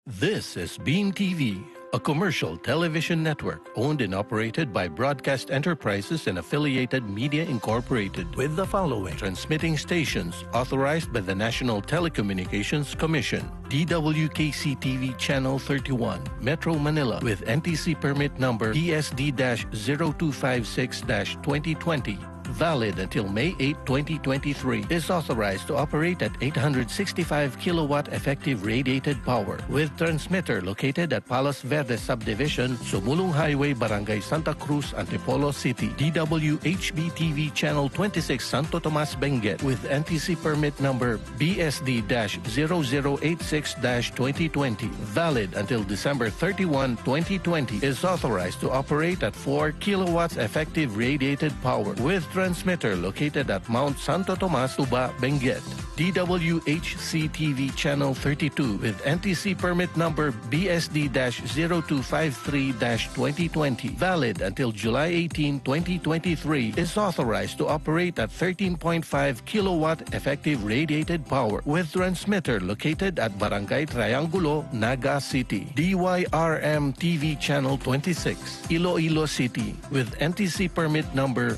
This is BEAM TV, a commercial television network owned and operated by Broadcast Enterprises and Affiliated Media Incorporated, with the following transmitting stations authorized by the National Telecommunications Commission: DWKC-TV Channel 31, Metro Manila, with NTC permit number PSD-0256-2020. Valid until May 8, 2023, is authorized to operate at 865 kilowatt effective radiated power, with transmitter located at Palos Verdes Subdivision, Sumulong Highway, Barangay Santa Cruz, Antipolo City. DWHB-TV Channel 26, Santo Tomas, Benguet, with NTC permit number BSD-0086-2020. Valid until December 31, 2020, is authorized to operate at 4 kilowatts effective radiated power, with transmitter located at Mount Santo Tomas, Tuba, Benguet. DWHC-TV Channel 32 with NTC permit number BSD-0253-2020, valid until July 18, 2023, is authorized to operate at 13.5 kilowatt effective radiated power, with transmitter located at Barangay Triangulo, Naga City. DYRM-TV Channel 26, Iloilo City, with NTC permit number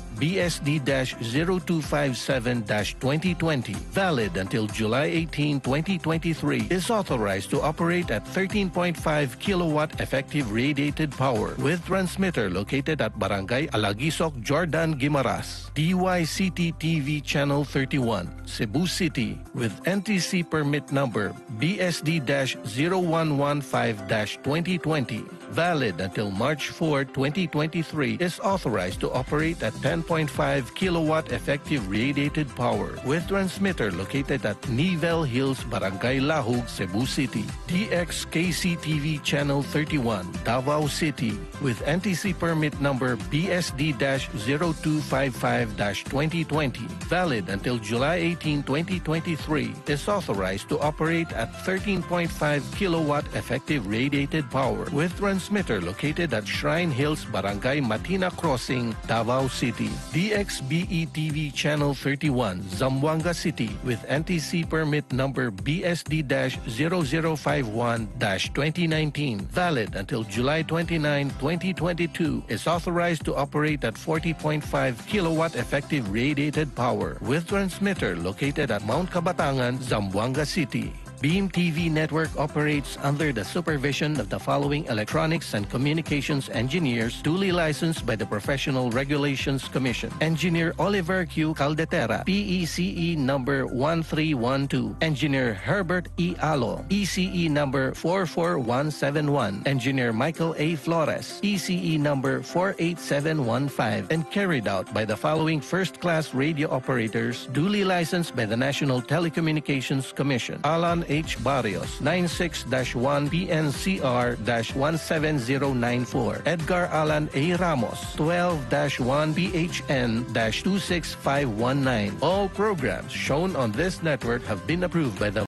BSD-0257-2020, valid until July 18, 2023, is authorized to operate at 13.5 kilowatt effective radiated power, with transmitter located at Barangay Alagisok, Jordan, Guimaras. DYCT-TV Channel 31, Cebu City, with NTC permit number BSD-0115-2020, valid until March 4, 2023, is authorized to operate at 10.5 kilowatt effective radiated power, with transmitter located at Nivel Hills, Barangay Lahug, Cebu City. DXKC-TV Channel 31, Davao City, with NTC permit number BSD-0255-2020, valid until July 18, 2023, is authorized to operate at 13.5 kilowatt effective radiated power, with transmitter located at Shrine Hills, Barangay Matina Crossing, Davao City. DXBE-TV Channel 31, Zamboanga City, with NTC permit number BSD-0051-2019, valid until July 29, 2022, is authorized to operate at 40.5 kilowatt effective radiated power, with transmitter located at Mount Kabatangan, Zamboanga City. BEAM TV network operates under the supervision of the following electronics and communications engineers duly licensed by the Professional Regulations Commission: Engineer Oliver Q. Caldetera, PECE number 1312; Engineer Herbert E. Alo, ECE number 44171; Engineer Michael A. Flores, ECE number 48715, and carried out by the following first-class radio operators duly licensed by the National Telecommunications Commission: Alan H. Barrios, 96-1 PNCR-17094. Edgar Alan A. Ramos, 12-1 PHN-26519. All programs shown on this network have been approved by the